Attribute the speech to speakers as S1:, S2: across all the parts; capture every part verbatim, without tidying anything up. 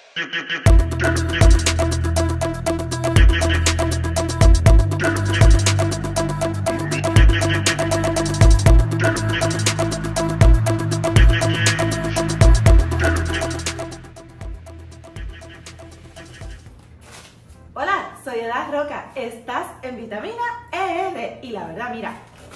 S1: Hola, soy Edad Roca, estás en Vitamina E R y la verdad, mira,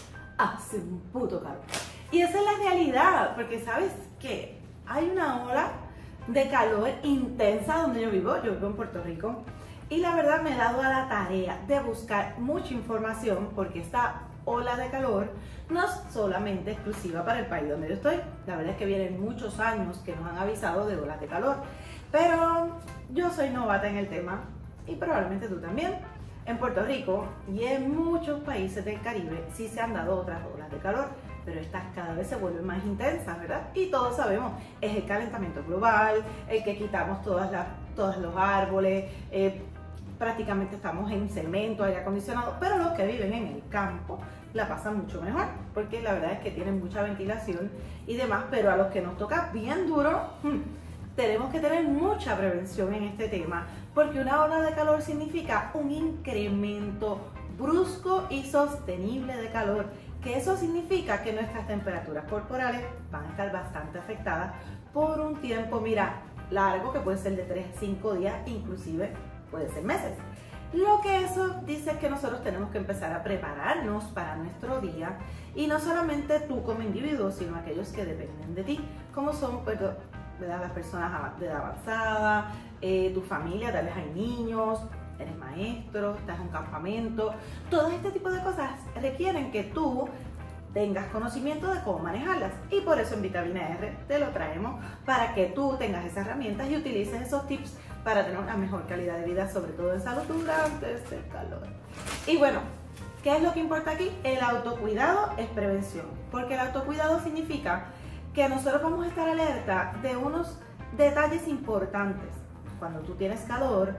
S1: hace un puto calor. Y esa es la realidad, porque sabes que hay una ola de calor intensa donde yo vivo, yo vivo en Puerto Rico, y la verdad me he dado a la tarea de buscar mucha información porque esta ola de calor no es solamente exclusiva para el país donde yo estoy. La verdad es que vienen muchos años que nos han avisado de olas de calor, pero yo soy novata en el tema y probablemente tú también. En Puerto Rico y en muchos países del Caribe sí se han dado otras olas de calor, pero estas cada vez se vuelven más intensas, ¿verdad? Y todos sabemos, es el calentamiento global, el que quitamos todas las, todos los árboles, eh, prácticamente estamos en cemento, aire acondicionado, pero los que viven en el campo la pasan mucho mejor, porque la verdad es que tienen mucha ventilación y demás, pero a los que nos toca bien duro, hmm, tenemos que tener mucha prevención en este tema, porque una ola de calor significa un incremento brusco y sostenible de calor, que eso significa que nuestras temperaturas corporales van a estar bastante afectadas por un tiempo, mira, largo, que puede ser de tres a cinco días, inclusive puede ser meses. Lo que eso dice es que nosotros tenemos que empezar a prepararnos para nuestro día, y no solamente tú como individuo, sino aquellos que dependen de ti, como son pues, ¿verdad? Las personas de edad avanzada, eh, tu familia, tal vez hay niños, eres maestro, estás en un campamento. Todo este tipo de cosas requieren que tú tengas conocimiento de cómo manejarlas, y por eso en Vitamina R te lo traemos para que tú tengas esas herramientas y utilices esos tips para tener una mejor calidad de vida, sobre todo en salud durante este calor. Y bueno, ¿qué es lo que importa aquí? El autocuidado es prevención, porque el autocuidado significa que nosotros vamos a estar alerta de unos detalles importantes. Cuando tú tienes calor,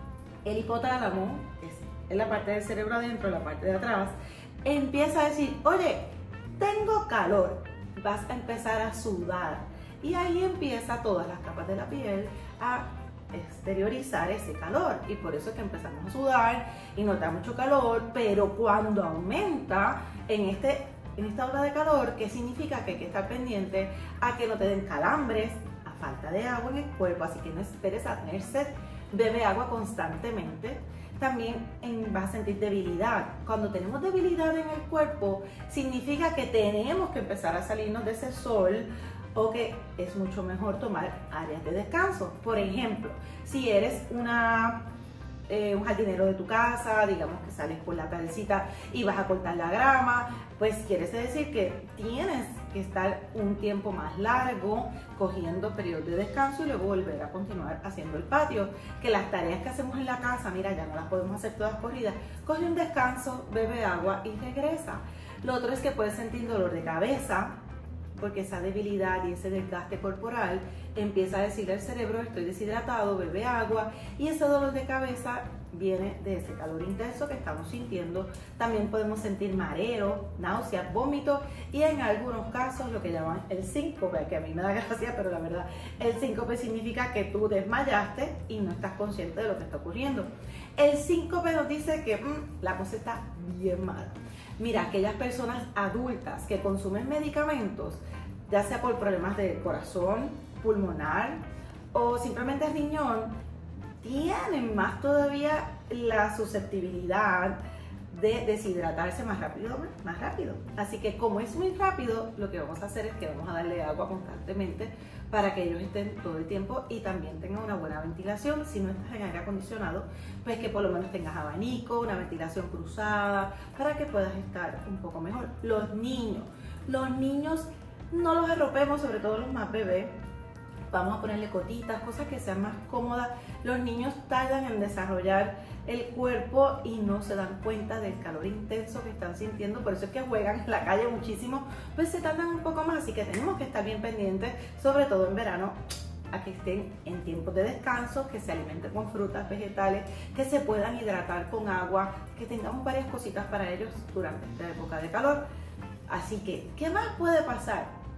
S1: el hipotálamo, que es la parte del cerebro adentro, la parte de atrás, empieza a decir, oye, tengo calor, vas a empezar a sudar, y ahí empieza todas las capas de la piel a exteriorizar ese calor, y por eso es que empezamos a sudar y nos da mucho calor. Pero cuando aumenta en este en esta ola de calor, ¿qué significa? Que hay que estar pendiente a que no te den calambres, a falta de agua en el cuerpo, así que no esperes a tener sed, bebe agua constantemente. También en, vas a sentir debilidad. Cuando tenemos debilidad en el cuerpo, significa que tenemos que empezar a salirnos de ese sol, o que es mucho mejor tomar áreas de descanso. Por ejemplo, si eres una Eh, un jardinero de tu casa, digamos que sales por la tardecita y vas a cortar la grama, pues quiere decir que tienes que estar un tiempo más largo cogiendo periodos de descanso y luego volver a continuar haciendo el patio. Que las tareas que hacemos en la casa, mira, ya no las podemos hacer todas corridas. Coge un descanso, bebe agua y regresa. Lo otro es que puedes sentir dolor de cabeza, porque esa debilidad y ese desgaste corporal empieza a decirle al cerebro, estoy deshidratado, bebe agua, y ese dolor de cabeza viene de ese calor intenso que estamos sintiendo. También podemos sentir mareo, náuseas, vómitos, y en algunos casos lo que llaman el síncope, que a mí me da gracia, pero la verdad, el síncope significa que tú desmayaste y no estás consciente de lo que está ocurriendo. El síncope nos dice que mmm, la cosa está bien mala. Mira, aquellas personas adultas que consumen medicamentos, ya sea por problemas de corazón, pulmonar o simplemente riñón, tienen más todavía la susceptibilidad de deshidratarse más rápido, más rápido. Así que como es muy rápido, lo que vamos a hacer es que vamos a darle agua constantemente para que ellos estén todo el tiempo y también tengan una buena ventilación. Si no estás en aire acondicionado, pues que por lo menos tengas abanico, una ventilación cruzada, para que puedas estar un poco mejor. Los niños, los niños no los arropemos, sobre todo los más bebés. Vamos a ponerle cotitas, cosas que sean más cómodas. Los niños tardan en desarrollar el cuerpo y no se dan cuenta del calor intenso que están sintiendo, por eso es que juegan en la calle muchísimo, pues se tardan un poco más, así que tenemos que estar bien pendientes, sobre todo en verano, a que estén en tiempos de descanso, que se alimenten con frutas, vegetales, que se puedan hidratar con agua, que tengamos varias cositas para ellos durante esta época de calor. Así que, ¿qué más puede pasar?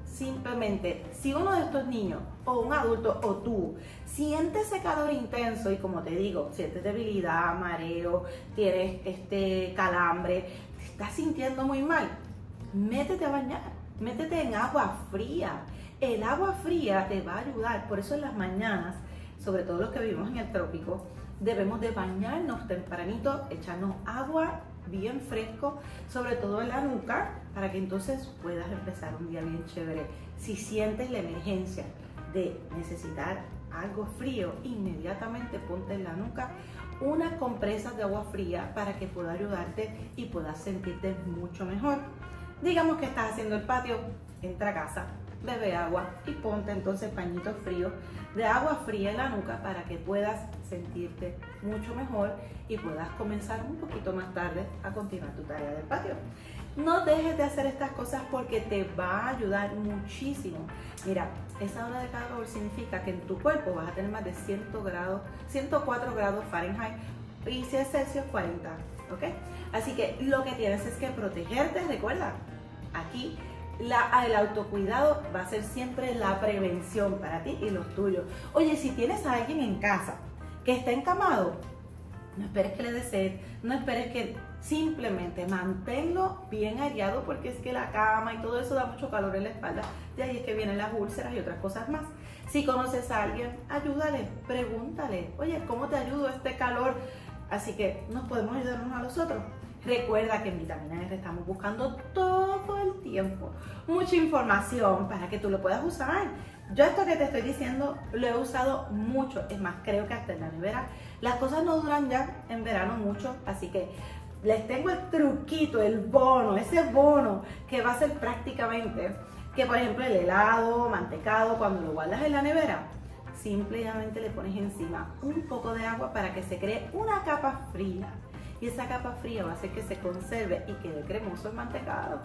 S1: simplemente, si uno de estos niños o un adulto o tú siente ese calor intenso y como te digo, sientes debilidad, mareo, tienes este calambre, te estás sintiendo muy mal, métete a bañar, métete en agua fría. El agua fría te va a ayudar, por eso en las mañanas, sobre todo los que vivimos en el trópico, debemos de bañarnos tempranito, echarnos agua bien fresco, sobre todo en la nuca, para que entonces puedas empezar un día bien chévere. Si sientes la emergencia de necesitar algo frío, inmediatamente ponte en la nuca unas compresas de agua fría para que pueda ayudarte y puedas sentirte mucho mejor. Digamos que estás haciendo el patio, entra a casa, bebe agua y ponte entonces pañitos fríos de agua fría en la nuca para que puedas sentirte mucho mejor y puedas comenzar un poquito más tarde a continuar tu tarea del patio. No dejes de hacer estas cosas porque te va a ayudar muchísimo. Mira, esa hora de calor significa que en tu cuerpo vas a tener más de cien grados, ciento cuatro grados Fahrenheit y si es Celsius cuarenta, ¿ok? Así que lo que tienes es que protegerte, recuerda, aquí La, el autocuidado va a ser siempre la prevención para ti y los tuyos. Oye, si tienes a alguien en casa que está encamado, no esperes que le dé sed, no esperes que simplemente manténlo bien aireado porque es que la cama y todo eso da mucho calor en la espalda. De ahí es que vienen las úlceras y otras cosas más. Si conoces a alguien, ayúdale, pregúntale, oye, ¿cómo te ayudo a este calor? Así que nos podemos ayudar unos a los otros. Recuerda que en Vitamina R estamos buscando todo el tiempo mucha información para que tú lo puedas usar. Yo esto que te estoy diciendo lo he usado mucho, es más, creo que hasta en la nevera. Las cosas no duran ya en verano mucho, así que les tengo el truquito, el bono, ese bono que va a ser prácticamente que, por ejemplo, el helado, mantecado, cuando lo guardas en la nevera, simplemente le pones encima un poco de agua para que se cree una capa fría. Y esa capa fría va a hacer que se conserve y quede cremoso el mantecado.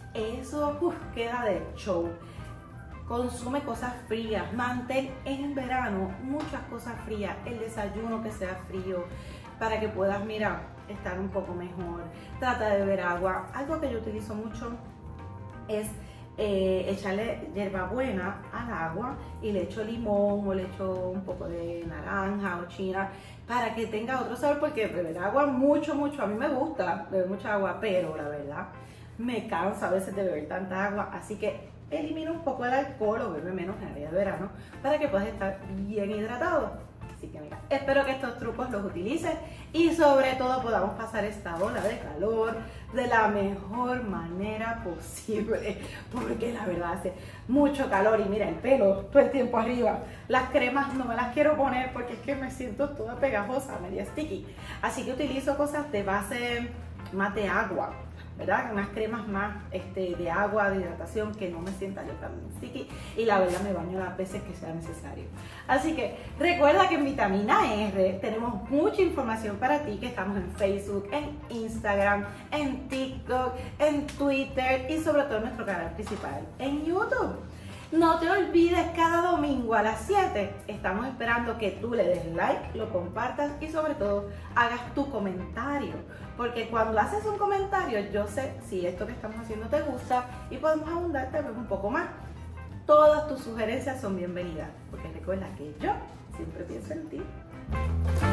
S1: Eso uf, queda de show. Consume cosas frías, mantén en verano muchas cosas frías, el desayuno que sea frío, para que puedas, mira, estar un poco mejor. Trata de beber agua. Algo que yo utilizo mucho es eh, echarle hierbabuena al agua y le echo limón o le echo un poco de naranja o china para que tenga otro sabor, porque beber agua mucho, mucho, a mí me gusta beber mucha agua, pero la verdad me cansa a veces de beber tanta agua, así que elimina un poco el alcohol o bebe menos en el día de verano para que puedas estar bien hidratado. Así que mira, espero que estos trucos los utilices y sobre todo podamos pasar esta ola de calor de la mejor manera posible, porque la verdad hace mucho calor y mira el pelo todo el tiempo arriba. Las cremas no me las quiero poner porque es que me siento toda pegajosa, media sticky. Así que utilizo cosas de base más de agua, ¿verdad? Unas cremas más este, de agua, de hidratación, que no me sienta yo tan sticky y la verdad me baño las veces que sea necesario. Así que recuerda que en Vitamina R tenemos mucha información para ti, que estamos en Facebook, en Instagram, en TikTok, en Twitter y sobre todo en nuestro canal principal en YouTube. No te olvides, cada domingo a las siete estamos esperando que tú le des like, lo compartas y sobre todo hagas tu comentario, porque cuando haces un comentario yo sé si esto que estamos haciendo te gusta y podemos abundar tal vez un poco más. Todas tus sugerencias son bienvenidas, porque recuerda que yo siempre pienso en ti.